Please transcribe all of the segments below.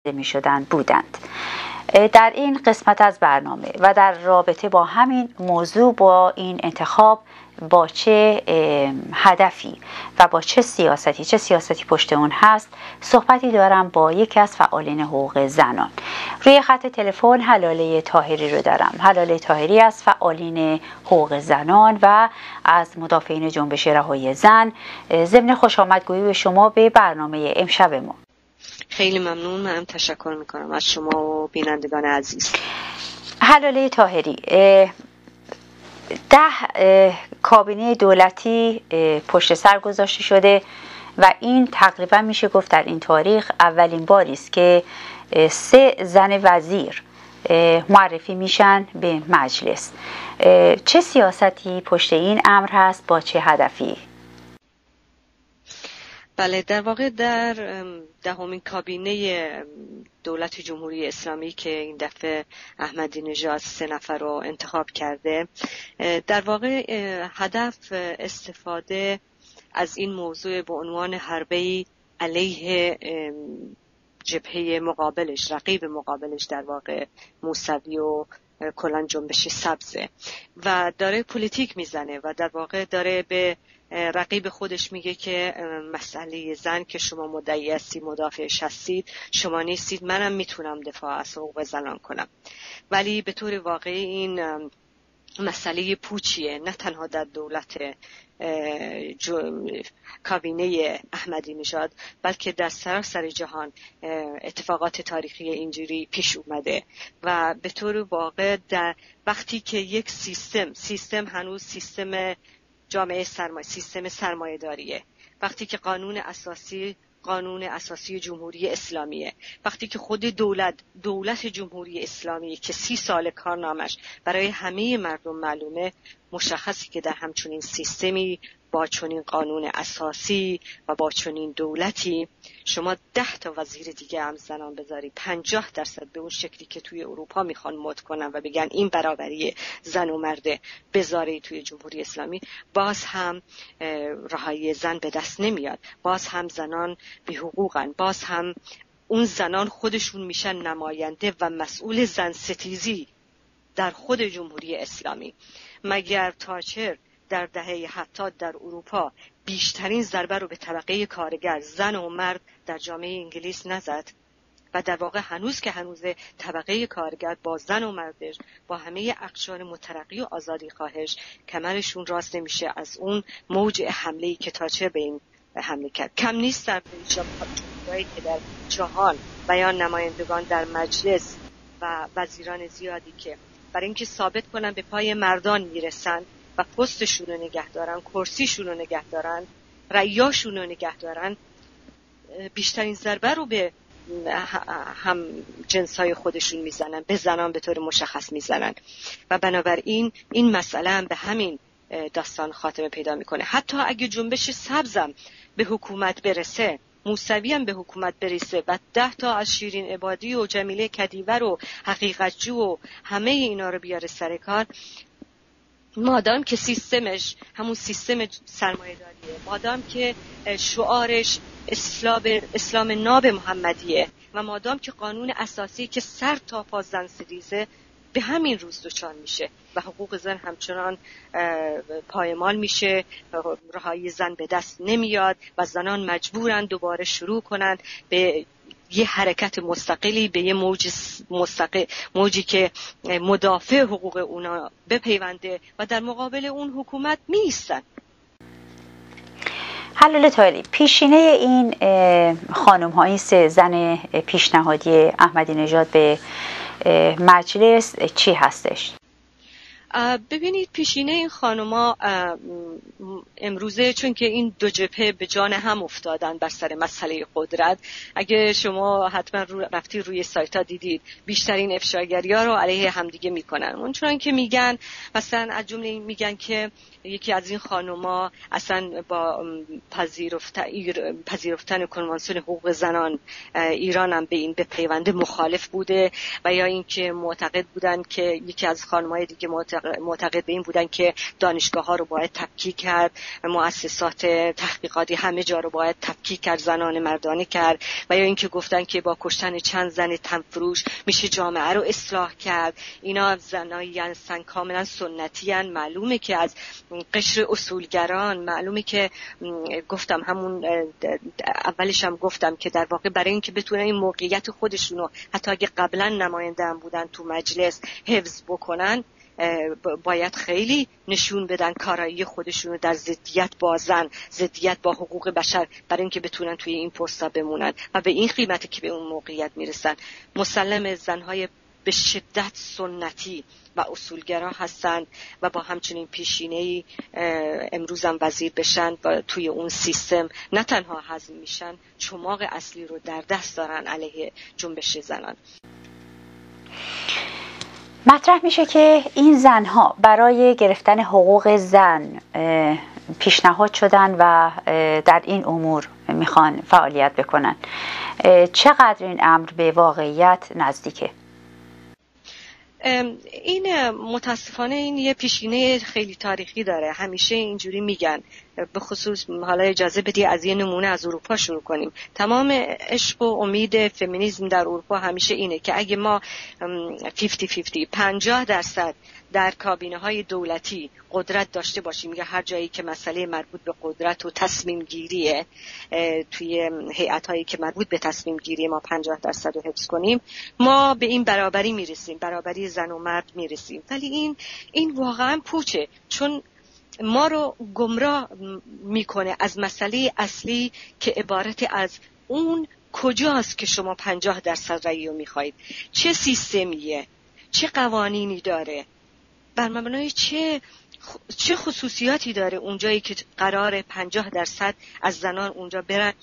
می شدن بودند. در این قسمت از برنامه و در رابطه با همین موضوع، با این انتخاب، با چه هدفی و با چه سیاستی پشت اون هست، صحبتی دارم با یکی از فعالین حقوق زنان. روی خط تلفن هلاله طاهری رو دارم. هلاله طاهری از فعالین حقوق زنان و از مدافعین جنبش رهایی زن. ضمن خوش آمدگویی به شما به برنامه امشب ما. خیلی ممنون. من تشکر میکنم از شما و بینندگان عزیز. هلاله طاهری، 10 کابینه دولتی پشت سر گذاشته شده و این تقریبا میشه گفت در این تاریخ اولین باری است که 3 زن وزیر معرفی میشن به مجلس. چه سیاستی پشت این امر هست، با چه هدفی؟ بله، در واقع در 10مین کابینه دولت جمهوری اسلامی که این دفعه احمدی نژاد 3 نفر رو انتخاب کرده، در واقع هدف استفاده از این موضوع به عنوان حربه‌ای علیه جبهه مقابلش، رقیب مقابلش، در واقع موسوی و کلاً جنبش سبزه و داره پلیتیک میزنه و در واقع داره به رقیب خودش میگه که مسئله زن که شما مدعی هستی، مدافعش هستید، شما نیستید، منم میتونم دفاع از حقوق زنان کنم. ولی به طور واقعی این مسئله پوچیه، نه تنها در دولت کابینه احمدی نژاد، بلکه در سراسر جهان اتفاقات تاریخی اینجوری پیش اومده و به طور واقع در وقتی که یک سیستم هنوز سیستم جامعه سیستم سرمایه داریه، وقتی که قانون اساسی جمهوری اسلامیه، وقتی که خود دولت جمهوری اسلامی که 30 سال کارنامش برای همه مردم معلومه، مشخصی که در همچنین سیستمی با چنین قانون اساسی و با چنین دولتی شما 10 تا وزیر دیگه هم زنان بذاری، 50% به اون شکلی که توی اروپا میخوان مد کنن و بگن این برابری زن و مرده بذاری توی جمهوری اسلامی، باز هم رهایی زن به دست نمیاد، باز هم زنان بی حقوقن، باز هم اون زنان خودشون میشن نماینده و مسئول زن ستیزی در خود جمهوری اسلامی. مگر تاچر در دهه 70 در اروپا بیشترین ضربه رو به طبقه کارگر، زن و مرد، در جامعه انگلیس نزد؟ و در واقع هنوز طبقه کارگر با زن و مردش، با همه اقشار مترقی و آزادی خواهش، کمرشون راست نمیشه از اون موج حمله‌ای که تاچر به این حمله کرد. کم نیست در جایی که در جهان و یا نمایندگان در مجلس و وزیران زیادی که برای اینکه ثابت کنن به پای مردان میرسن و پستشون رو نگه دارن، کرسیشون رو نگه دارن، رأیاشون رو نگه دارن، بیشترین ضربه رو به هم جنسای خودشون میزنن، به زنان به طور مشخص میزنن و بنابراین این مسئله هم به همین داستان خاتمه پیدا میکنه. حتی اگه جنبش سبزم به حکومت برسه، موسوی هم به حکومت برسه و 10 تا از شیرین عبادی و جمیله کدیور و حقیقتجو و همه اینا رو بیاره سر کار، مادام که سیستمش همون سیستم سرمایه داریه، مادام که شعارش اسلام ناب محمدیه و مادام که قانون اساسی که سر تا پا زن ستیزه به همین روز دچار میشه و حقوق زن همچنان پایمال میشه، رهایی زن به دست نمیاد و زنان مجبورن دوباره شروع کنن به یه حرکت مستقلی، به یه موجی که مدافع حقوق اونا بپیونده و در مقابل اون حکومت میستن. هلاله طاهری، پیشینه این خانم های 3 زن پیشنهادی احمدی نژاد به مجلس چی هستش؟ ببینید، پیشینه این خانوما امروزه، چون که این 2 جبهه به جان هم افتادن بر سر مسئله قدرت، اگه شما حتما رفتی روی سایت ها دیدید بیشترین افشاگری ها رو علیه همدیگه میکنن. اون چون که میگن، مثلا از جمله این میگن که یکی از این خانوما اصلا با پذیرفتن کنوانسیون حقوق زنان ایران هم به این به پیونده مخالف بوده و یا اینکه معتقد بودن که یکی از خانمای دیگه معتقد معتقد به این بودن که دانشگاه ها رو باید تفکیک کرد، مؤسسات تحقیقاتی همه جا رو باید تفکیک کرد، زنان مردانه کرد، و یا اینکه گفتن که با کشتن چند زن تنفروش میشه جامعه رو اصلاح کرد. اینا زنایی هستن کاملا سنتی هستن. معلومه که از قشر اصولگران، معلومه که گفتم همون اولش هم گفتم که در واقع برای اینکه بتونن این موقعیت خودشونو حتی اگه قبلا نماینده هم بودن تو مجلس حفظ بکنن، باید خیلی نشون بدن کارایی خودشونو در ضدیت با زن، ضدیت با حقوق بشر، برای اینکه بتونن توی این پستا بمونن و به این قیمتی که به اون موقعیت میرسن. مسلم زنهای به شدت سنتی و اصولگرا هستن و با همچنین پیشینه‌ای امروز هم وزیر بشن و توی اون سیستم نه تنها هضم میشن، چماق اصلی رو در دست دارن علیه جنبش زنان. مطرح میشه که این زنها برای گرفتن حقوق زن پیشنهاد شدن و در این امور میخوان فعالیت بکنن. چقدر این امر به واقعیت نزدیکه؟ این متاسفانه این یه پیشینه خیلی تاریخی داره. همیشه اینجوری میگن، به خصوص حالا اجازه بدی از یه نمونه از اروپا شروع کنیم. تمام عشق و امید فمینیسم در اروپا همیشه اینه که اگه ما 50% در کابینه های دولتی قدرت داشته باشیم، یا هر جایی که مسئله مربوط به قدرت و تصمیم گیریه، توی هیئت هایی که مربوط به تصمیم گیری ما 50% رو حفظ کنیم، ما به این برابری میرسیم، برابری زن و مرد میرسیم. ولی این واقعا پوچه، چون ما رو گمراه میکنه از مسئله اصلی که عبارت از اون کجاست که شما 50% رأی رو میخواید، چه سیستمیه، چه قوانینی داره، بر مبنای چه خصوصیاتی داره اونجایی که قرار 50% از زنان اونجا برن.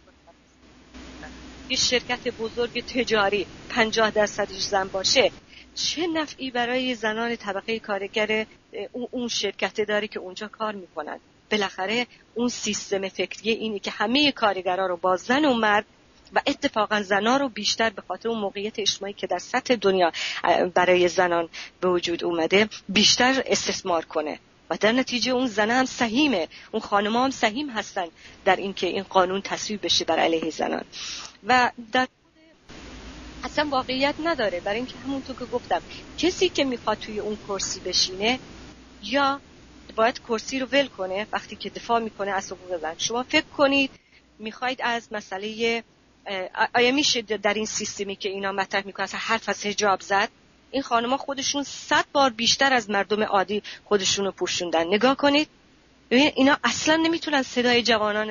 یه شرکت بزرگ تجاری 50% زن باشه، چه نفعی برای زنان طبقه کارگر اون شرکت داره که اونجا کار میکنن؟ بالاخره اون سیستم فکری اینه که همه کارگرها رو با زن و مرد و اتفاقا زنان رو بیشتر به خاطر اون موقعیت اجتماعی که در سطح دنیا برای زنان به وجود اومده بیشتر استثمار کنه، و در نتیجه اون زنان هم سهیمه، اون خانم‌ها هم سهیم هستن در این که این قانون تصویب بشه بر علیه زنان. و در اصلا واقعیت نداره، برای اینکه همونطور که گفتم کسی که میخواد توی اون کرسی بشینه یا باید کرسی رو ول کنه وقتی که دفاع میکنه از حقوق زن. شما فکر کنید میخواید از مسئله آیا میشه در این سیستمی که اینا مطرح میکنن حرف از حجاب زد؟ این خانم‌ها خودشون 100 بار بیشتر از مردم عادی خودشون رو پوشوندن. نگاه کنید اینا اصلا نمیتونن صدای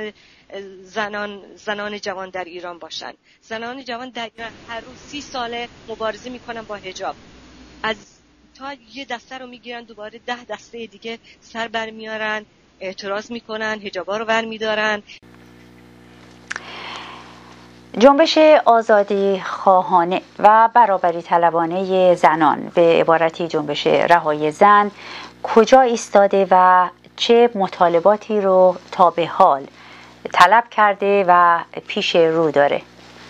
زنان جوان در ایران باشن. زنان جوان در ایران هر روز 30 ساله مبارزه میکنن با حجاب، از تا یه دسته رو میگیرن دوباره 10 دسته دیگه سر برمیارن، اعتراض میکنن، حجابا رو برمیدارن. جنبش آزادی خواهانه و برابری طلبانه زنان، به عبارتی جنبش رهای زن، کجا ایستاده و چه مطالباتی رو تا به حال طلب کرده و پیش رو داره؟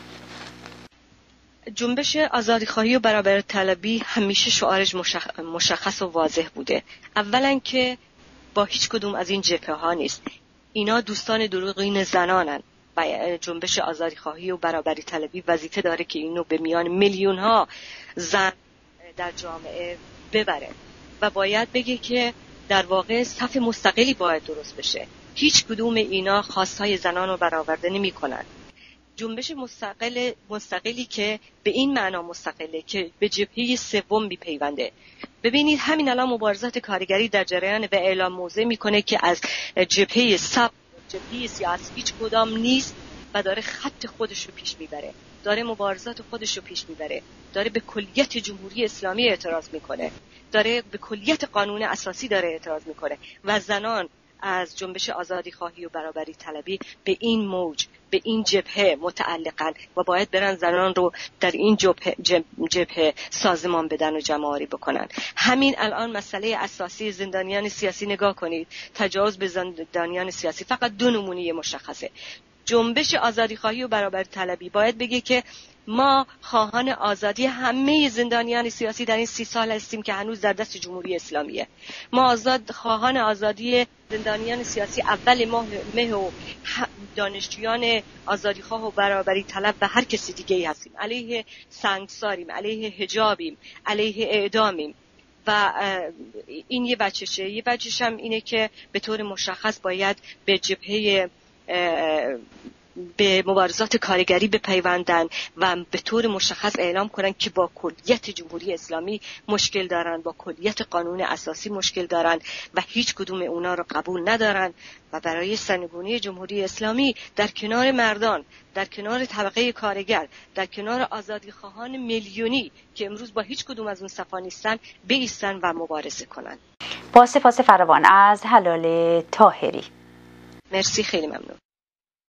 جنبش آزادیخواهی و برابری طلبی همیشه شعارش مشخص و واضح بوده. اولا که با هیچ کدوم از این جبهه ها نیست، اینا دوستان دروغین زنانن و جنبش آزادیخواهی و برابری طلبی وظیفه داره که اینو به میان میلیون ها زن در جامعه ببره و باید بگه که در واقع صف مستقلی باید درست بشه. هیچ کدوم اینا خواستهای زنان رو برآورده نمی کنن. جنبش مستقلی که به این معنا مستقله که به جبهه سوم میپیونده. ببینید همین الان مبارزات کارگری در جریان و اعلام موضع میکنه که از جبهه جبهه سیاسی هیچ کدام نیست و داره خط خودش رو پیش میبره، داره مبارزات خودش رو پیش میبره، داره به کلیت جمهوری اسلامی اعتراض میکنه، داره به کلیت قانون اساسی داره اعتراض میکنه و زنان از جنبش آزادی خواهی و برابری طلبی به این موج، به این جبهه متعلقن و باید برن زنان رو در این جبهه سازمان بدن و جمع‌آوری بکنن. همین الان مسئله اساسی زندانیان سیاسی نگاه کنید، تجاوز به زندانیان سیاسی فقط 2 نمونه مشخصه. جنبش آزادیخواهی و برابری طلبی باید بگه که ما خواهان آزادی همه زندانیان سیاسی در این 30 سال هستیم که هنوز در دست جمهوری اسلامیه. ما خواهان آزادی زندانیان سیاسی اول مه و دانشجویان آزادیخواه و برابری طلب و هر کسی دیگه هستیم. علیه سنگساریم، علیه حجابیم، علیه اعدامیم. و این یه بچشه. یه بچش هم اینه که به طور مشخص باید به جبهه به مبارزات کارگری بپیوندن و به طور مشخص اعلام کنن که با کلیت جمهوری اسلامی مشکل دارن، با کلیت قانون اساسی مشکل دارن و هیچ کدوم اونا رو قبول ندارن و برای سرنگونی جمهوری اسلامی در کنار مردان، در کنار طبقه کارگر، در کنار آزادیخواهان میلیونی که امروز با هیچ کدوم از اون صفا نیستن بایستن و مبارزه کنن. با سپاس فراوان از هلال طاهری. مرسی، خیلی ممنون.